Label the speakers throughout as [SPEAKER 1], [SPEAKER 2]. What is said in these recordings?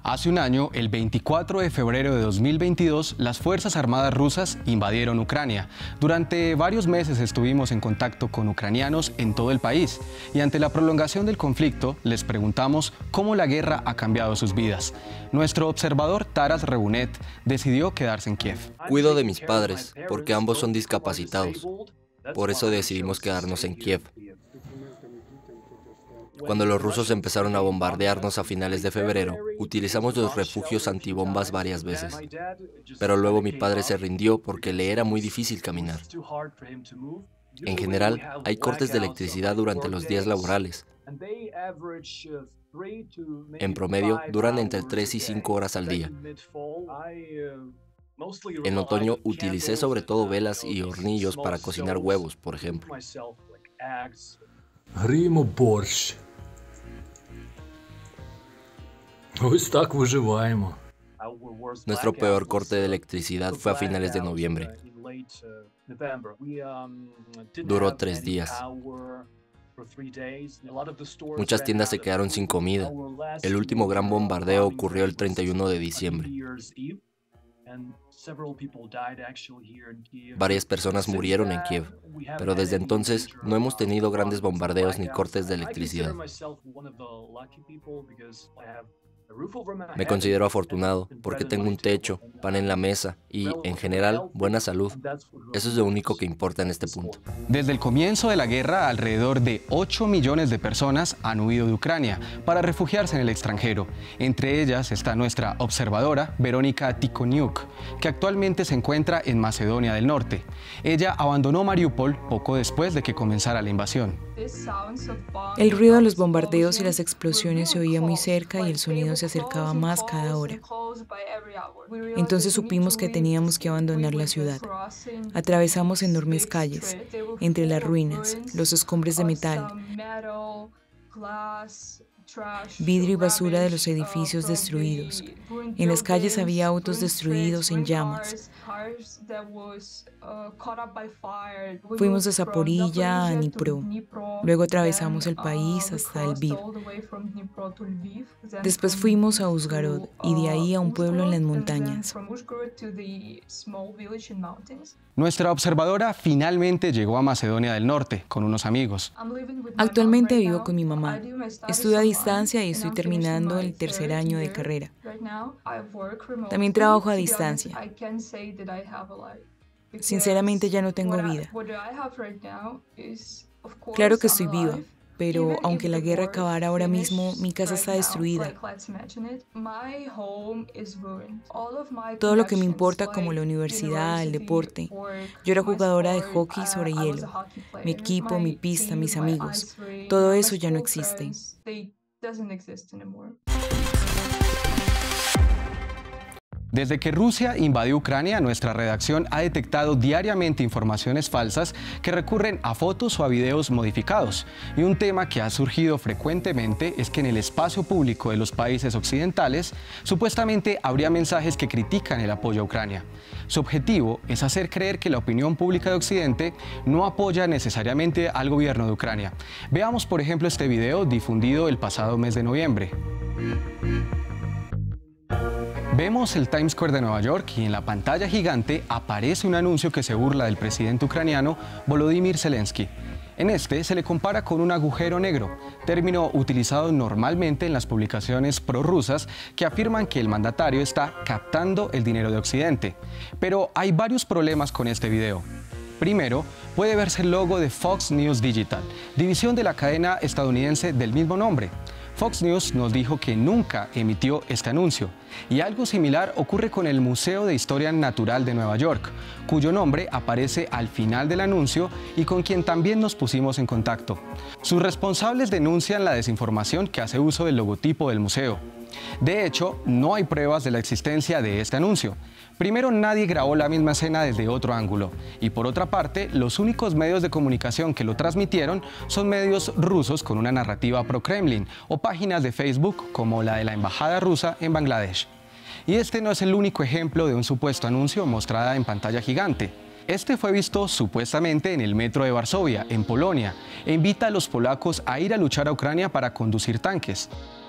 [SPEAKER 1] Hace un año, el 24 de febrero de 2022, las Fuerzas Armadas rusas invadieron Ucrania. Durante varios meses estuvimos en contacto con ucranianos en todo el país y ante la prolongación del conflicto les preguntamos cómo la guerra ha cambiado sus vidas. Nuestro observador Taras Rebunet decidió quedarse en Kiev.
[SPEAKER 2] Cuido de mis padres porque ambos son discapacitados. Por eso decidimos quedarnos en Kiev. Cuando los rusos empezaron a bombardearnos a finales de febrero, utilizamos los refugios antibombas varias veces. Pero luego mi padre se rindió porque le era muy difícil caminar. En general, hay cortes de electricidad durante los días laborales. En promedio, duran entre 3 y 5 horas al día. En otoño, utilicé sobre todo velas y hornillos para cocinar huevos, por ejemplo.
[SPEAKER 3] Гріємо борщ. Ось так виживаємо.
[SPEAKER 2] Nuestro peor corte de electricidad fue a finales de noviembre. Duró 3 días. Muchas tiendas se quedaron sin comida. El último gran bombardeo ocurrió el 31 de diciembre. Varias personas murieron en Kiev, pero desde entonces no hemos tenido grandes bombardeos ni cortes de electricidad. Me considero afortunado porque tengo un techo, pan en la mesa y, en general, buena salud. Eso es lo único que importa en este punto.
[SPEAKER 1] Desde el comienzo de la guerra, alrededor de 8 millones de personas han huido de Ucrania para refugiarse en el extranjero. Entre ellas está nuestra observadora, Verónica Tikhoniuk, que actualmente se encuentra en Macedonia del Norte. Ella abandonó Mariupol poco después de que comenzara la invasión.
[SPEAKER 4] El ruido de los bombardeos y las explosiones se oía muy cerca y el sonido se acercaba más cada hora. Entonces supimos que teníamos que abandonar la ciudad. Atravesamos enormes calles, entre las ruinas, los escombros de metal, vidrio y basura de los edificios destruidos. En las calles había autos destruidos en llamas. Fuimos de Zaporilla a Dnipro. Luego atravesamos el país hasta Lviv. Después fuimos a Uzhhorod y de ahí a un pueblo en las montañas.
[SPEAKER 1] Nuestra observadora finalmente llegó a Macedonia del Norte con unos amigos.
[SPEAKER 4] Actualmente vivo con mi mamá. Estudio a distancia y estoy terminando el tercer año de carrera. También trabajo a distancia. Sinceramente ya no tengo vida. Claro que estoy viva, pero aunque la guerra acabara ahora mismo, mi casa está destruida. Todo lo que me importa, como la universidad, el deporte. Yo era jugadora de hockey sobre hielo. Mi equipo, mi pista, mis amigos. Todo eso ya no existe.
[SPEAKER 1] Desde que Rusia invadió Ucrania, nuestra redacción ha detectado diariamente informaciones falsas que recurren a fotos o a videos modificados. Y un tema que ha surgido frecuentemente es que en el espacio público de los países occidentales, supuestamente habría mensajes que critican el apoyo a Ucrania. Su objetivo es hacer creer que la opinión pública de Occidente no apoya necesariamente al gobierno de Ucrania. Veamos, por ejemplo, este video difundido el pasado mes de noviembre. Vemos el Times Square de Nueva York y en la pantalla gigante aparece un anuncio que se burla del presidente ucraniano Volodymyr Zelensky. En este se le compara con un agujero negro, término utilizado normalmente en las publicaciones prorrusas que afirman que el mandatario está captando el dinero de Occidente. Pero hay varios problemas con este video. Primero, puede verse el logo de Fox News Digital, división de la cadena estadounidense del mismo nombre. Fox News nos dijo que nunca emitió este anuncio, y algo similar ocurre con el Museo de Historia Natural de Nueva York, cuyo nombre aparece al final del anuncio y con quien también nos pusimos en contacto. Sus responsables denuncian la desinformación que hace uso del logotipo del museo. De hecho, no hay pruebas de la existencia de este anuncio. Primero, nadie grabó la misma escena desde otro ángulo. Y por otra parte, los únicos medios de comunicación que lo transmitieron son medios rusos con una narrativa pro-Kremlin o páginas de Facebook como la de la Embajada rusa en Bangladesh. Y este no es el único ejemplo de un supuesto anuncio mostrada en pantalla gigante. Este fue visto supuestamente en el metro de Varsovia, en Polonia, e invita a los polacos a ir a luchar a Ucrania para conducir tanques.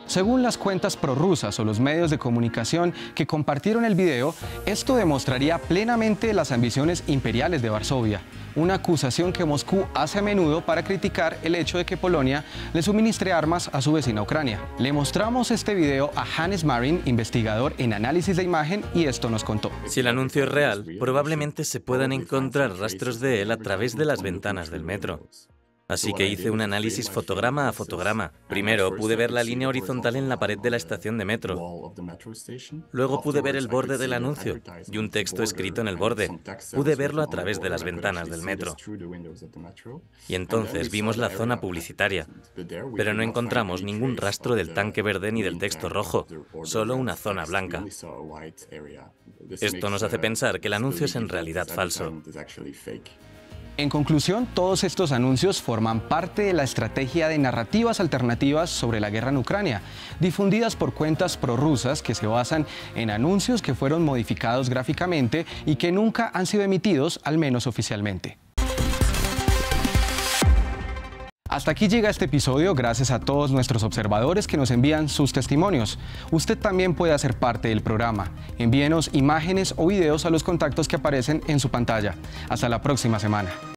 [SPEAKER 1] Según las cuentas prorrusas o los medios de comunicación que compartieron el video, esto demostraría plenamente las ambiciones imperiales de Varsovia, una acusación que Moscú hace a menudo para criticar el hecho de que Polonia le suministre armas a su vecina Ucrania. Le mostramos este video a Hannes Marin, investigador en análisis de imagen, y esto nos contó.
[SPEAKER 5] Si el anuncio es real, probablemente se puedan encontrar rastros de él a través de las ventanas del metro. Así que hice un análisis fotograma a fotograma. Primero pude ver la línea horizontal en la pared de la estación de metro. Luego pude ver el borde del anuncio y un texto escrito en el borde. Pude verlo a través de las ventanas del metro. Y entonces vimos la zona publicitaria. Pero no encontramos ningún rastro del tanque verde ni del texto rojo, solo una zona blanca. Esto nos hace pensar que el anuncio es en realidad falso.
[SPEAKER 1] En conclusión, todos estos anuncios forman parte de la estrategia de narrativas alternativas sobre la guerra en Ucrania, difundidas por cuentas prorrusas que se basan en anuncios que fueron modificados gráficamente y que nunca han sido emitidos, al menos oficialmente. Hasta aquí llega este episodio, gracias a todos nuestros observadores que nos envían sus testimonios. Usted también puede hacer parte del programa. Envíenos imágenes o videos a los contactos que aparecen en su pantalla. Hasta la próxima semana.